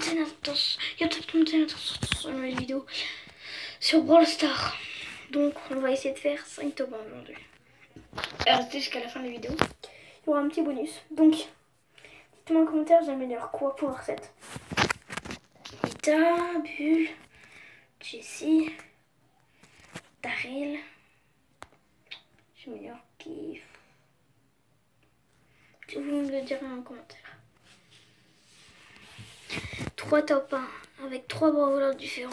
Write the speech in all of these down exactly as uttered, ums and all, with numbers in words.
monter l'intention. Il y a peut-être monter l'intention sur une nouvelle vidéo sur Brawl Stars. Donc on va essayer de faire cinq top un aujourd'hui. Restez jusqu'à la fin de la vidéo. Il y aura un petit bonus. Donc dites-moi en commentaire, j'améliore quoi pour recette. Vita, Bull, Jessie, Daryl. J'améliore qui? Vous me le direz en commentaire. trois top un avec trois brawlers différents.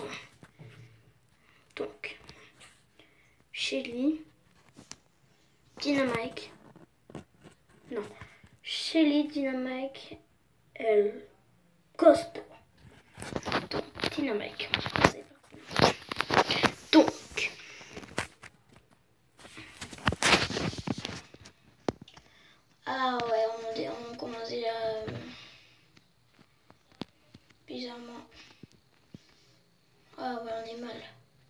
Donc, Shelly, Dynamite, non, Shelly, Dynamite, elle, Costaud. Donc, Dynamite. Donc, ah ouais, on, on commence déjà euh, bizarrement. Ah ouais, on est mal.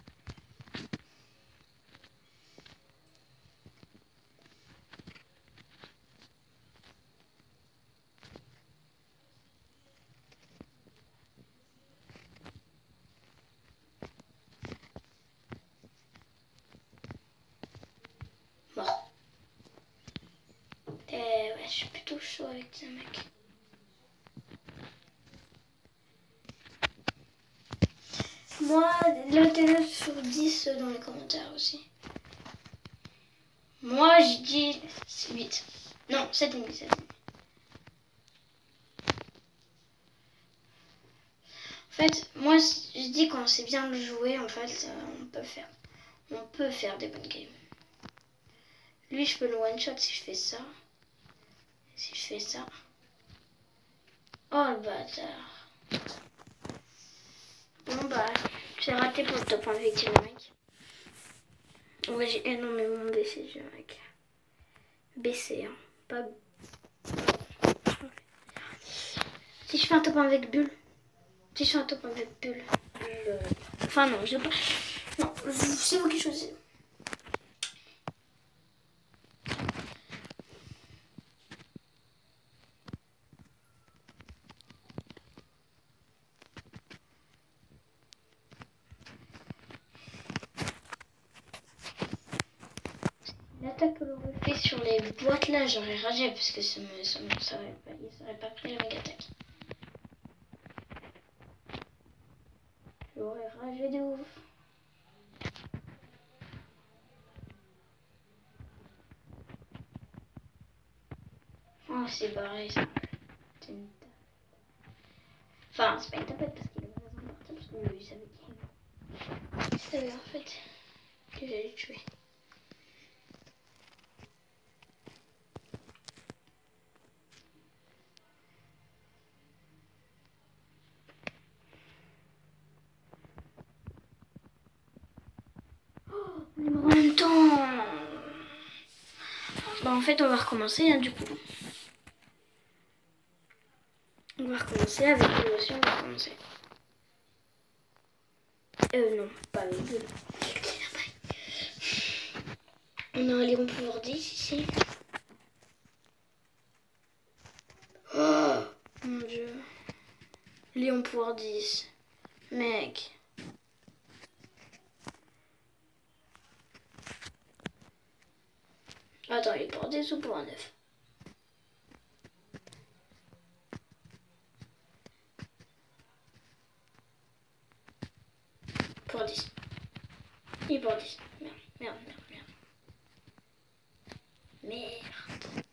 Bon. Et ouais, je suis plutôt chaud avec ce mec. Moi, notez-le sur dix dans les commentaires aussi. Moi, j'ai dit huit. Non, sept virgule cinq. En fait, moi, je dis quand c'est bien le jouer, en fait, on peut faire, on peut faire des bonnes games. Lui, je peux le one-shot si je fais ça. Si je fais ça. Oh, le bâtard. Bon, bah, j'ai raté pour le top un avec le mec. Ouais, j'ai énormément baissé, j'ai mec. Baissé, hein. Pas... Si je fais un top un avec Bull. Si je fais un top un avec Bull. Je... Enfin, non, je pas... Non, c'est vous qui choisissez. L'attaque que l'on fait sur les boîtes là, j'aurais ragé parce que ça me, ça me, ça aurait pas, ils auraient pas pris la méga attaque. J'aurais ragé de ouf. Oh, c'est barré ça. C'est une tapette. Enfin, c'est pas une tapette parce qu'il est vraiment parti parce que lui, il savait qu'il. Il savait en fait que j'allais le tuer. On est mort en même temps. Bah en fait on va recommencer hein, du coup. On va recommencer avec lui aussi, on va recommencer. Euh non, pas avec Bull. On a un Léon pouvoir dix ici. Oh mon dieu. Léon pouvoir dix. Mec. Attends, il est pour dix ou pour un neuf? Pour dix. Il est pour dix. Merde, merde, merde, merde. Merde.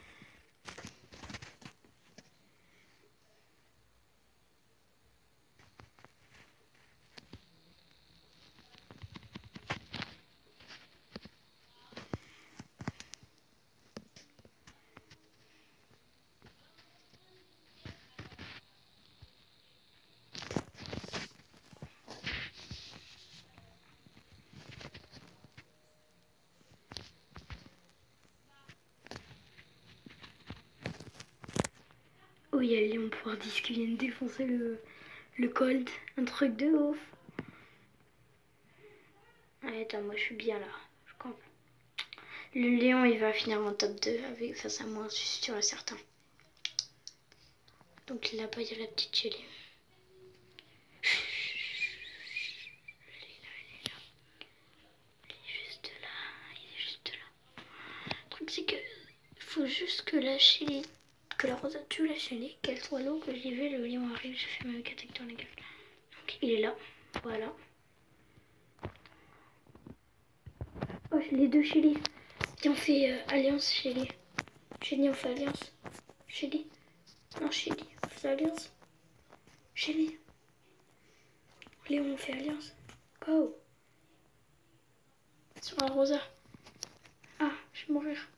Oh, il y a le Léon pouvoir dix qui vient de défoncer le, le Colt. Un truc de ouf. Allez, attends, moi je suis bien là. Je comprends. Le Léon, il va finir en top deux avec face à moi, je suis sûr et certain. Donc là-bas, il y a la petite Shelly. c'est que faut juste que la Chili, que la Rosa tue la Chili, qu'elle soit l'eau, que j'y vais, le lion arrive, je fais ma attaque dans la gueule. Donc il est là, voilà. Oh, j'ai les deux Chili. Viens, on fait euh, alliance Chili. Chili, on fait alliance. Chili. Non, Chili, on fait alliance. Chili. Léon, on fait alliance. Go. Sur la Rosa. Ah, je vais mourir.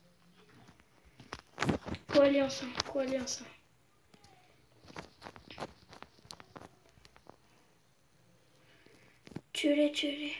Quoi alliance, hein. Quoi alliance, hein. Tuez-les, tuez-les.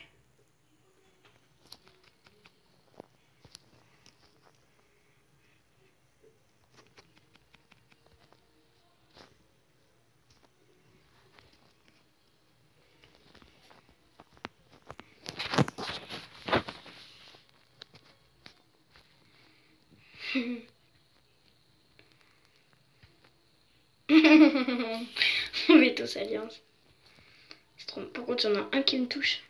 On met tous alliance. Par contre, il y en a un qui me touche.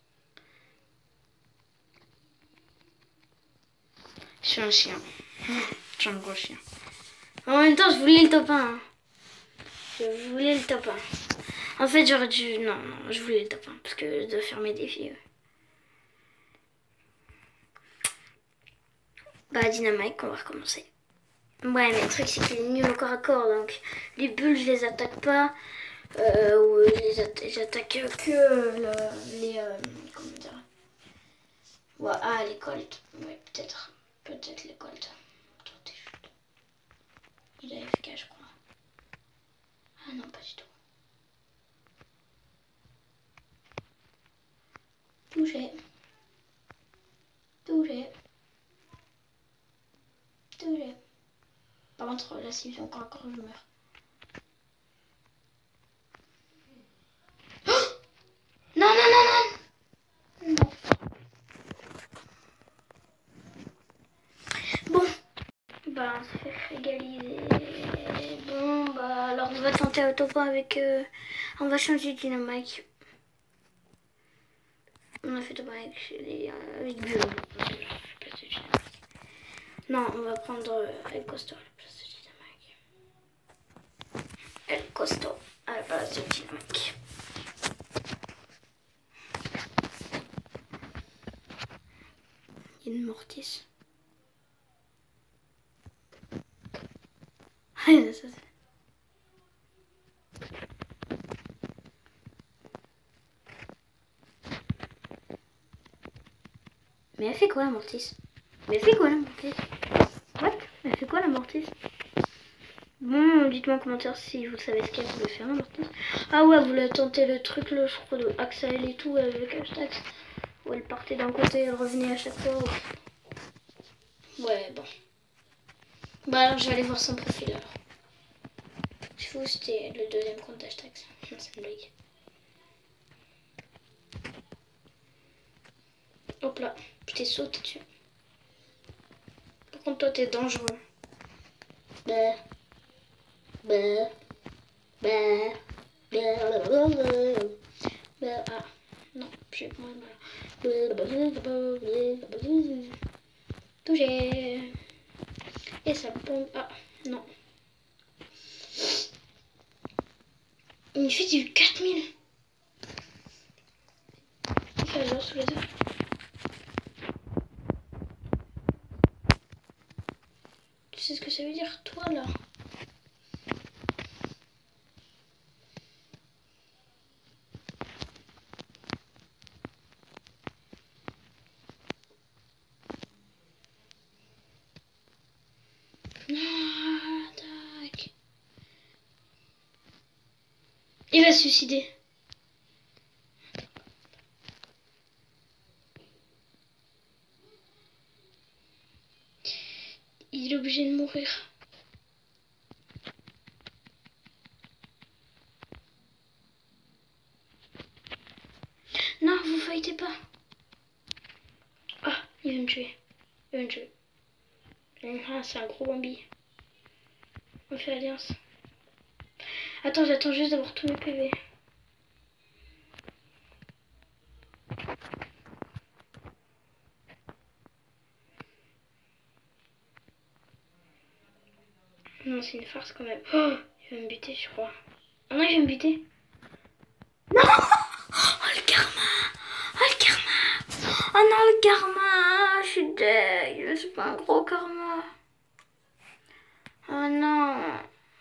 Je suis un chien. Je suis un gros chien. En même temps, je voulais le top un. Hein. Je voulais le top un. En fait, j'aurais dû... Non, non, je voulais le top un. Parce que je dois faire mes défis. Ouais. Bah, Dynamite, on va recommencer. Ouais, mais le truc, c'est qu'il est nul au corps à corps. Donc, les bulles, je les attaque pas. Euh, ou je les atta j'attaque que le, les... Euh, comment dire ouais, ah, les colts. Ouais, peut-être. Peut-être les colts. Attendez, il est A F K, je crois. Ah non, pas du tout. Touché. Touché. Touché. Par contre, là, si j'ai encore encore, je meurs. Oh non, non, non, non. Non. Bon. Bah, on s'est fait égaliser. Bon, bah, alors on va tenter autopoint avec... Euh, on va changer de dynamique. On a fait autopoint avec les... Euh, avec Bulle. Non, on va prendre euh, El Costo à la place de dynamique. El Costo à la place de dynamique. Il y a une mortis. Ah, ça, ça. Mais elle fait quoi la mortis? Mais elle fait quoi la mortis? What? Elle fait quoi la mortis? Bon, dites-moi en commentaire si vous savez ce qu'elle voulait faire la mortis. Ah ouais, vous voulez tenter le truc là, je crois, de Axel et tout avec hashtag. Où elle partait d'un côté et elle revenait à chaque fois. Ouais, bon. Bah alors je vais aller voir son profil alors. Je sais où c'était le deuxième compte hashtag. C'est une blague. Hop là, je t'ai sauté dessus. Par contre, toi, t'es dangereux. Bah. Bah. Bah. Bah. Bah. Ah. Non, j'ai pas mal. Touché. Et ça bombe. Ah, non. Il fait du quatre mille. Il fait genre sous les œufs. Tu sais ce que ça veut dire, toi, là? Attaque. Il va se suicider. Il est obligé de mourir. Non, vous fightez pas. Ah, il va me tuer. Il va me tuer. Ah, c'est un gros Bambi. On fait alliance. Attends, j'attends juste d'avoir tous mes P V. Non, c'est une farce quand même. Oh, il va me buter, je crois. Oh non, il va me buter. Non. Oh, le karma. Oh, le karma. Oh non, le karma. Je suis deg. C'est pas un gros karma. Oh non.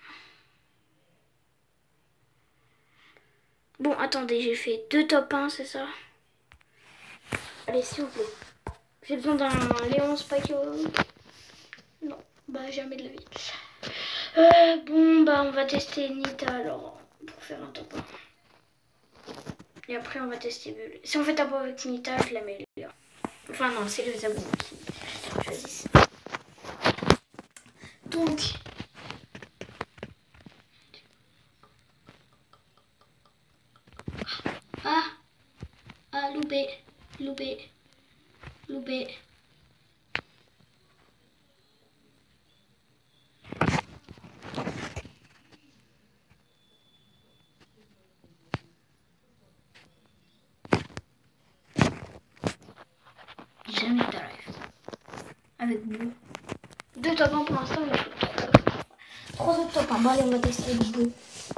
Bon, attendez, j'ai fait deux top un, c'est ça? Allez, s'il vous plaît. J'ai besoin d'un Léon Spike. Non, bah jamais de la vie. Euh, bon, bah on va tester Nita alors, pour faire un top un. Et après, on va tester Bulle. Si on fait top un avec Nita, je l'améliore. Enfin, non, c'est les abonnés qui choisissent. Donc. Ah! Ah, loupé, loupé, loupé. Jamais de live. Avec Blue. Deux top un pour l'instant, il faut trois. Trois autres top un. Bon, allez, on va tester avec Blue.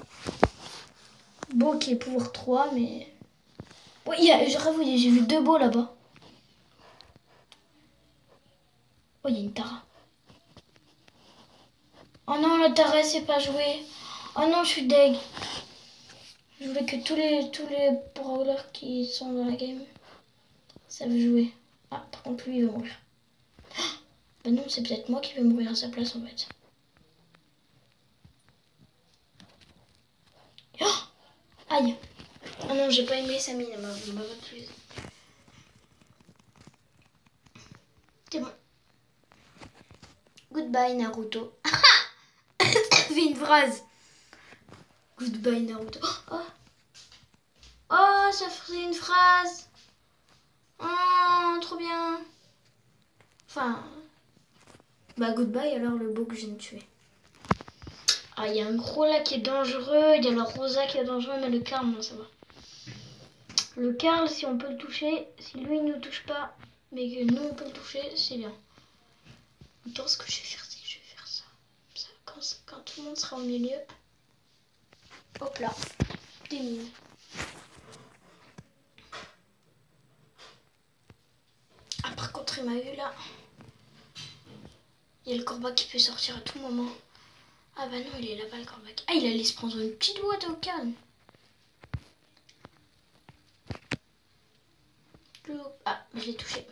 Beau qui est pour trois, mais. Oui, j'ai j'ai vu deux beaux là-bas. Oh, il y a une Tara. Oh non, la Tara, elle sait pas jouer. Oh non, je suis deg. Je voulais que tous les tous les brawlers qui sont dans la game savent jouer. Ah, par contre, lui, il va mourir. Bah non, c'est peut-être moi qui vais mourir à sa place, en fait. Oh, aïe. Oh non, j'ai pas aimé sa mine, elle m'a plus. C'est bon. Goodbye, Naruto. Fais une phrase. Goodbye, Naruto. Oh, oh, ça faisait une phrase. Oh, trop bien. Enfin, bah goodbye alors le beau que je viens de tuer. Ah, il y a un gros là qui est dangereux, il y a le Rosa qui est dangereux, mais le Karl, non, ça va. Le Karl, si on peut le toucher, si lui il ne nous touche pas, mais que nous on peut le toucher, c'est bien. Attends, ce que je vais faire, c'est que je vais faire ça. ça quand, quand tout le monde sera au milieu. Hop là, des mines. Ah, par contre, il m'a eu là. Il y a le Corbac qui peut sortir à tout moment. Ah bah non, il est là-bas le Corbac. Ah, il allait se prendre une petite boîte au calme. Ah, je l'ai touché.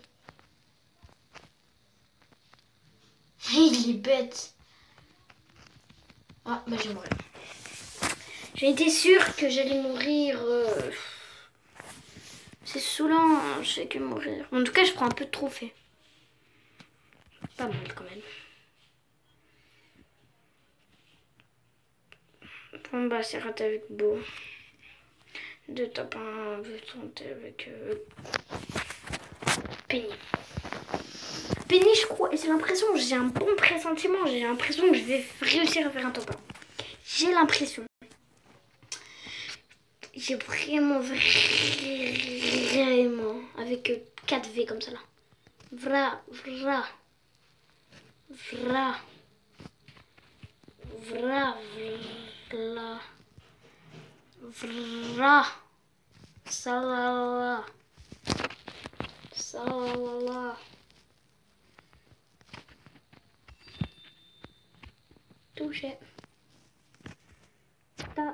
Il est bête. Ah, bah je vais mourir. J'ai été sûre que j'allais mourir. Euh... C'est saoulant, hein, je sais que mourir. En tout cas, je prends un peu de trophées. Pas mal quand même. Bon bah c'est raté avec Beau. Deux top un, on veut tenter avec euh... Penny. Penny, je crois, et c'est l'impression, j'ai un bon pressentiment, j'ai l'impression que je vais réussir à faire un top un. J'ai l'impression. J'ai vraiment, vraiment, avec quatre V comme ça là. Vra, vra, vra, vra, vra, vra, salala, salala. Touché. Ta.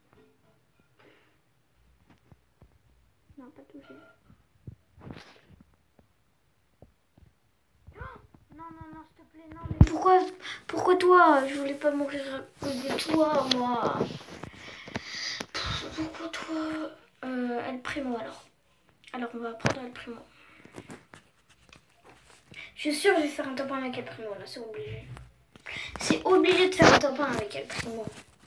Non, pas touché. Oh non, non, non, s'il te plaît, non, mais pourquoi, pourquoi toi? Je voulais pas mourir à cause de toi, moi. Pourquoi toi? Euh, El Primo alors. Alors, on va prendre El Primo. Je suis sûre que je vais faire un top un avec El Primo, là, c'est obligé. C'est obligé de faire un top un avec El Primo.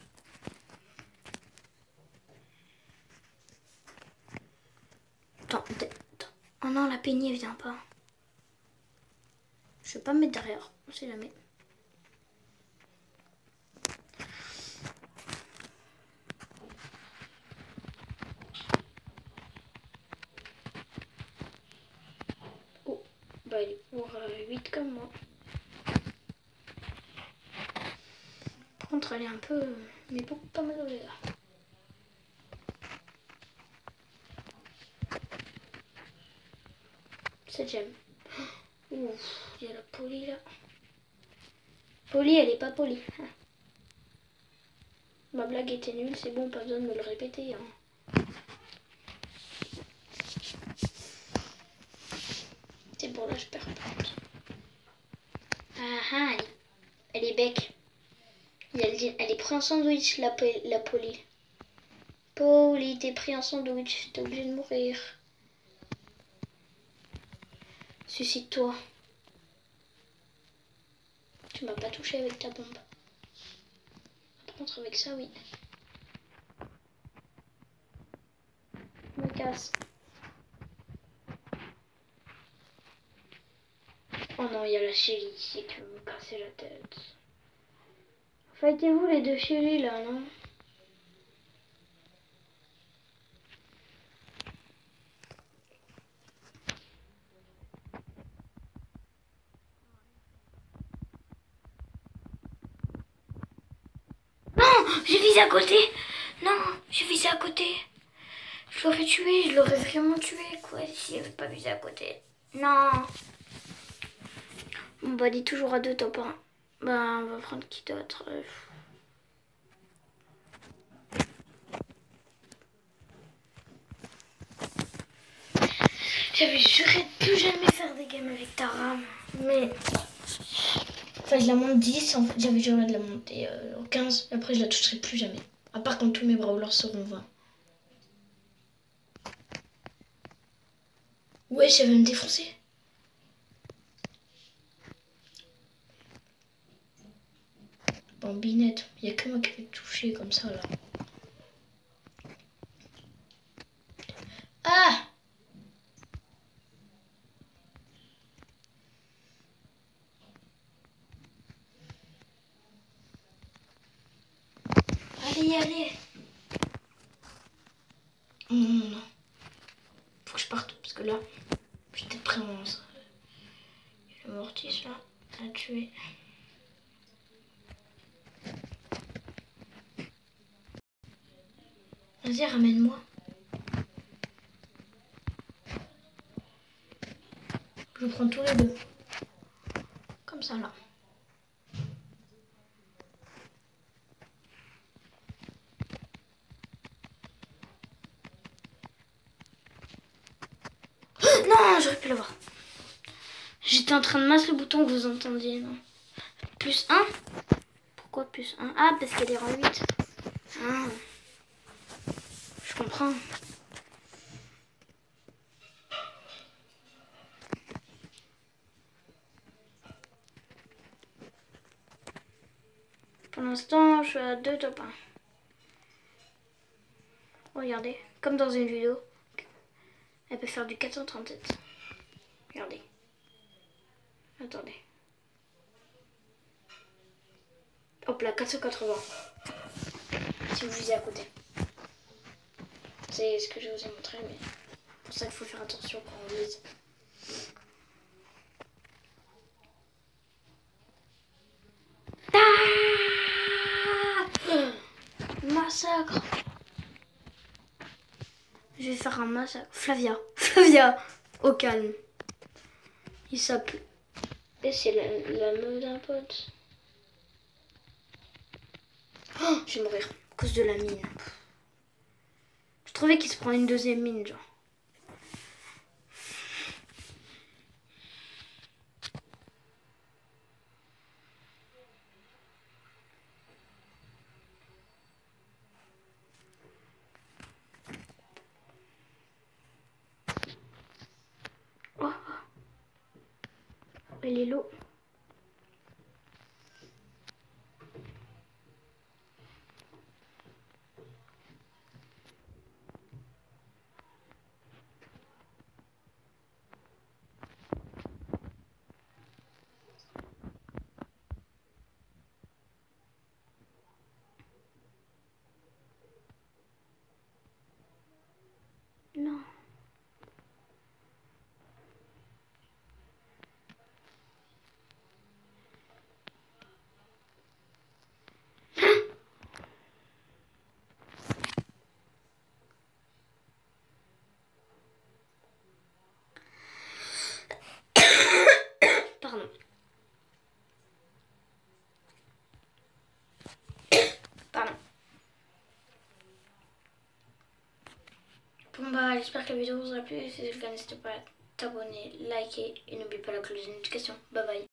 Attends, attends. Oh non, la Penny, elle vient pas. Je vais pas me mettre derrière, on sait jamais. Oh, bah il est pour euh, huit comme moi. contre, elle est un peu... mais beaucoup pas mal au dégâts. Septième. Ouf, il y a la Polly là. Polly, elle est pas polie. Ma blague était nulle, c'est bon, pas besoin de me le répéter. Hein. C'est bon, là je perds pas. Ah ah, elle, elle est bec. Elle, elle est prise en sandwich, la, la Polly. Polly, t'es pris en sandwich, t'es obligé de mourir. Suicide-toi. Tu m'as pas touché avec ta bombe. Par contre, avec ça, oui. Je me casse. Oh non, il y a la chérie ici qui veut me casser la tête. Fightez-vous les deux chéris là, non? Non, j'ai visé à côté. Non, j'ai visé à côté. Je l'aurais tué, je l'aurais vraiment tué quoi si j'avais pas visé à côté. Non. On va dire toujours à deux top un. Bah on va prendre qui d'autre. J'avais juré de plus jamais faire des games avec Tara. Mais... Enfin je la monte dix, en fait j'avais juré de la monter euh, au quinze. Et après je la toucherai plus jamais. À part quand tous mes brawlers seront vingt. Ouais, j'avais me défoncer. Bambinette, il n'y a que moi qui vais te toucher comme ça là. Ah! Allez, allez! Non, non, non. Faut que je parte parce que là, j'étais prêt à mon... Le mortis là, à tuer. Vas-y, ramène-moi. Je prends tous les deux. Comme ça là. Non, j'aurais pu l'avoir. J'étais en train de masser le bouton que vous entendiez, non? Plus un? Pourquoi plus un? Ah, parce qu'elle est en huit. Ah. Je comprends. Pour l'instant, je suis à deux top un. Regardez, comme dans une vidéo. Elle peut faire du quatre cent trente-sept. Regardez. Attendez. Hop là, quatre cent quatre-vingts. Si vous visez à côté. C'est ce que je vous ai montré, mais c'est pour ça qu'il faut faire attention quand on vise. Ah, massacre. Je vais faire un massacre. Flavia. Flavia. Au calme. Il s'appelle... Et c'est la, la meuf d'un pote. Oh, je vais mourir à cause de la mine. Je trouvais qu'il se prend une deuxième mine, genre. Oh. Elle est l'eau. Non. Voilà, j'espère que la vidéo vous aura plu. Si c'est le cas, n'hésitez pas à t'abonner, liker et n'oubliez pas la cloche de notification. Bye bye.